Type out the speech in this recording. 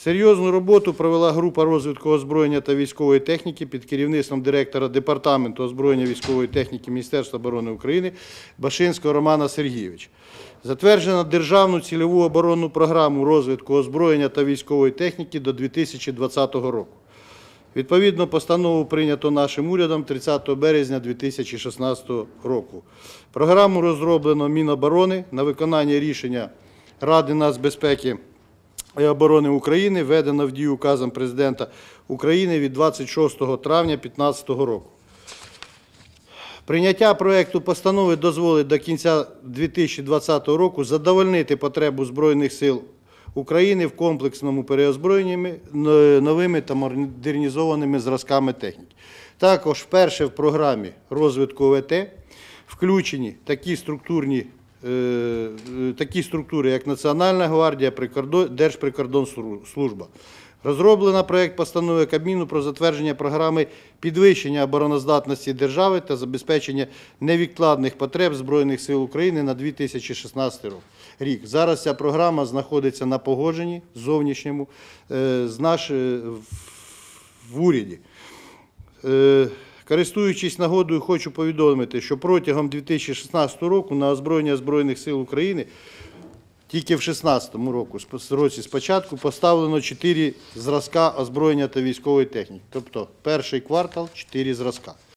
Серйозну роботу провела група розвитку озброєння та військової техніки під керівництвом директора Департаменту озброєння військової техніки Міністерства оборони України Башинського Романа Сергійовича. Затверджено Державну цільову оборонну програму розвитку озброєння та військової техніки до 2020 року. Відповідно, постанову прийнято нашим урядом 30 березня 2016 року. Програму розроблено Міноборони на виконання рішення Ради нацбезпеки і оборони України, введено в дію указом Президента України від 26 травня 2015 року. Прийняття проекту постанови дозволить до кінця 2020 року задовольнити потребу Збройних сил України в комплексному переозброєнні новими та модернізованими зразками техніки. Також вперше в програмі розвитку ОВТ включені такі структури, як Національна гвардія, Держприкордонслужба. Розроблено проект постанови Кабміну про затвердження програми підвищення обороноздатності держави та забезпечення невідкладних потреб Збройних сил України на 2016 рік. Зараз ця програма знаходиться на погодженні зовнішньому в уряді. Користуючись нагодою, хочу повідомити, що протягом 2016 року на озброєння Збройних сил України тільки в 2016 році спочатку поставлено 4 зразка озброєння та військової техніки. Тобто перший квартал – 4 зразка.